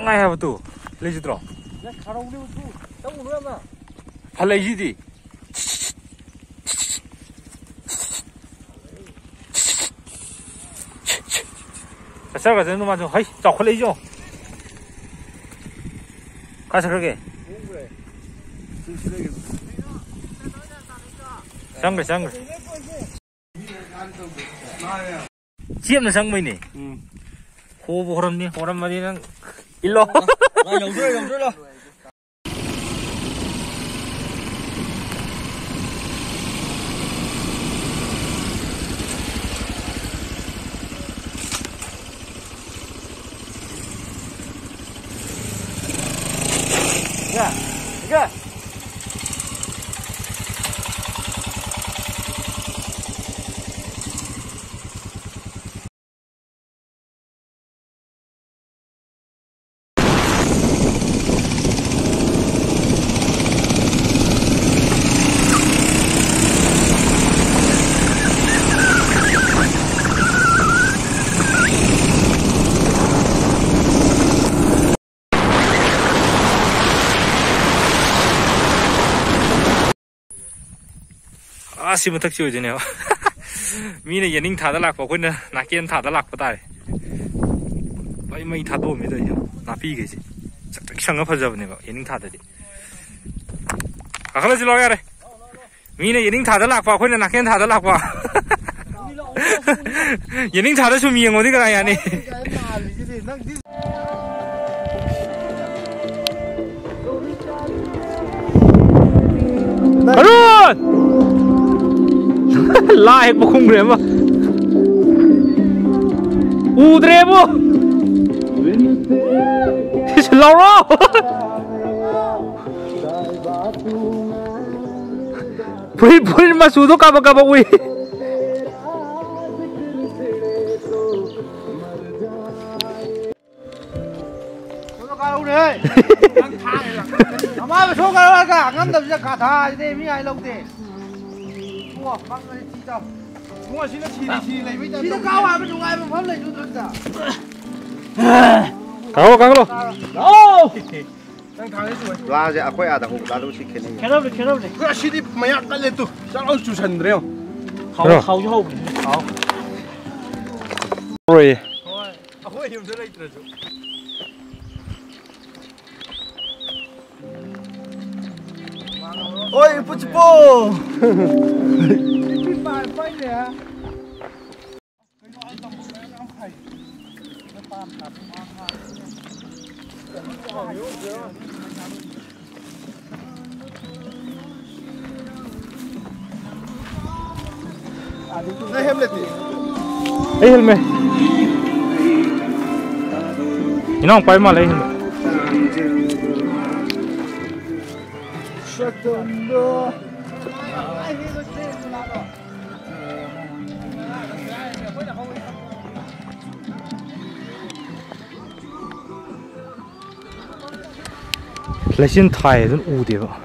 ngay hả tụ lấy gì đó phải lấy gì đi sao cái nó mà cho hay chọc lấy cho cái sao cái sang cái chiếm là sang mấy nè khô vô horam mà đi năng illo dùng rồi rồi Iga. Si một thắc chịu chứ nè, mi này yên ninh thả đã lạc vào quên nè, nãy kia thả đã lạc vào tay, vậy mấy thả đồ mấy đấy nhá, nãy pi cái gì, chắc chắn nó phải giờ này vào yên ninh thả đấy, cái gì lo cái này, mi này yên ninh thả đã lạc vào quên nè, nãy kia thả đã lạc vào, yên ninh thả đã xuống miệng rồi đấy cái này này. Lại một khung rèm mà udre bu lâu rồi puri mà sudo kaba ui mà số cái cả ngắm tập ra cả thà thế mới ai lâu thế mua mang cái chi đâu đúng rồi xin nó chi lấy bây giờ chi nó cao à mới dùng ai mà phóng lấy chút được cao luôn ô đang thằng ấy rồi là giờ quay à thằng hùng đã đâu xịt cái này cái đâu cái xịt đi mày ăn cái lên tu sao ông chủ sân đấy không khâu chứ không rồi ôi em sẽ lấy rồi ôi puchipo Đây helmet đi. Đây helmet. Ini orang pakai malah helmet. Lại xin thay rất u đi vào.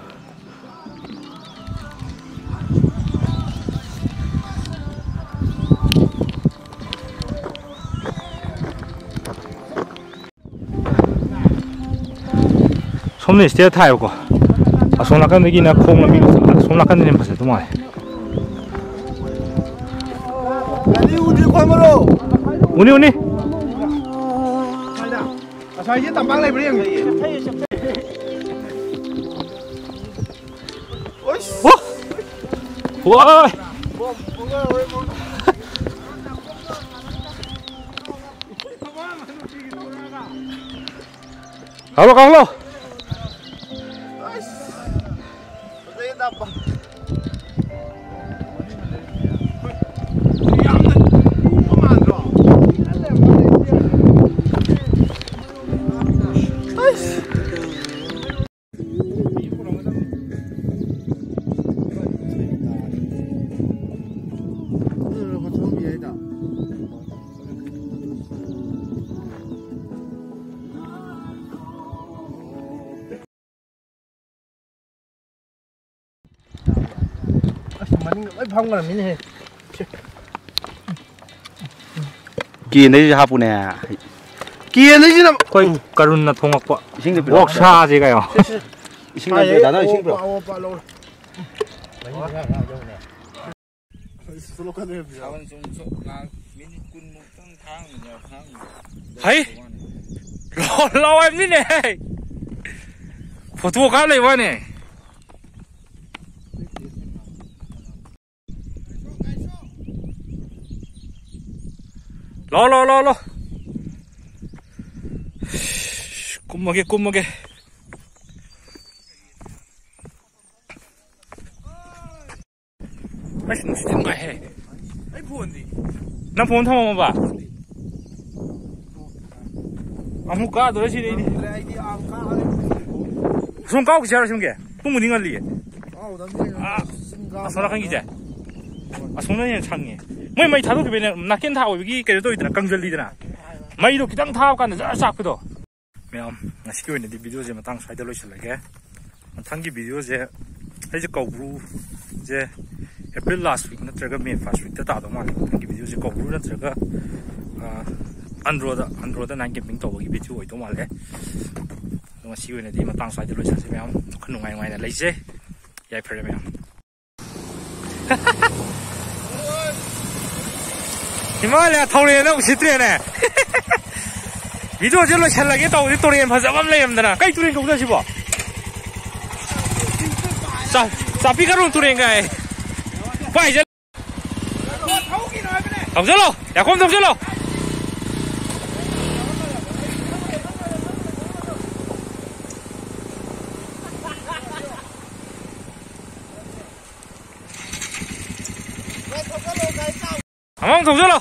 손에 스테어 타요고. 아, 손 나간 얘기나 콩나 미고 손 나간 데 봤어. 도마. 아니 우리 과모로. 우니. 아, 자 이제 담방 내 버려. 어이씨. 와. 가로. phong là mình này kia đấy hấp nè ꯀꯦꯟꯗꯩꯁꯤꯅ ꯑꯩꯈꯣꯏ ꯀꯔꯨꯟꯅ ꯊꯣꯡꯉꯛꯄ ꯑꯣꯛ ꯁꯥꯁꯦ ꯀꯩꯅꯣ 이싱 남자 나나 이싱 불어. 하이 라와입니네 포토 갈래 와네 라 꿈먹게 아이씨 너 진짜 뭐해 아이 보온디. 난 본 타만 봐 아무 까 너시 레디 아이디 아까. 손 까고 지하라 신게 똥무 닝알리 아우 남자. 아 소라칸 기자 아 손은 창이 뭐 많이 타도 그러면 나긴 타고 여기 그래도 있더라 강절리더라 마이도 기당 타고 간다 쫙쫙도 매엄 나 시켜 있는데 비디오 좀 땅 사이드로 실라게 tangi video je ai je kawru je April last week natraga May first week ta do mal tangi video je kawru natraga Android 9 gaming to gi video oi to mal le no si we ne di ma tang sai de lo cha se me am khnu ngai ngai na lai je yai phre me am Himalaya thawle na usitre ne video je lo chal lage to ri to ri phasa bam le am dana kai turin ko da si bo Sapi karun turing guy. Pai je. Tổng số lô, dạ không tổng số lô. Không tổng số lô.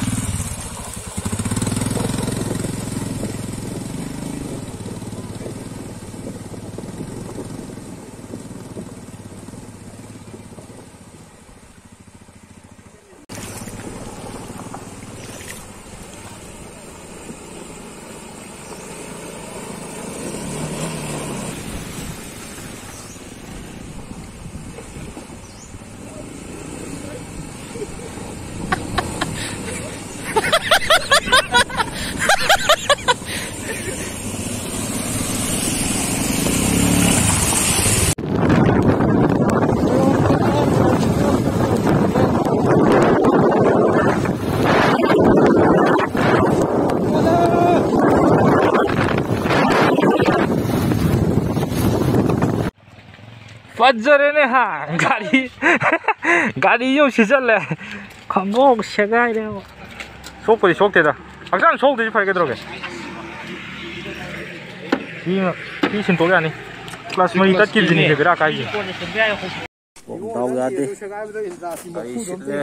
Fajjare ha gari yo sijalle khangok segai de sok pori sok teda aksan sok de phai ke droge ki sin to ga ni class mai tat ki jini ke bira kai dau ya de gari sitle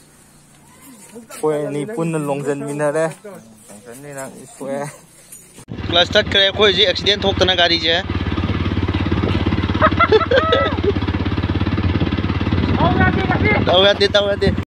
koi ni pun longjan mina de longjan ni na iswe class tat kare koi ji accident thok tana gari je Tahu ya,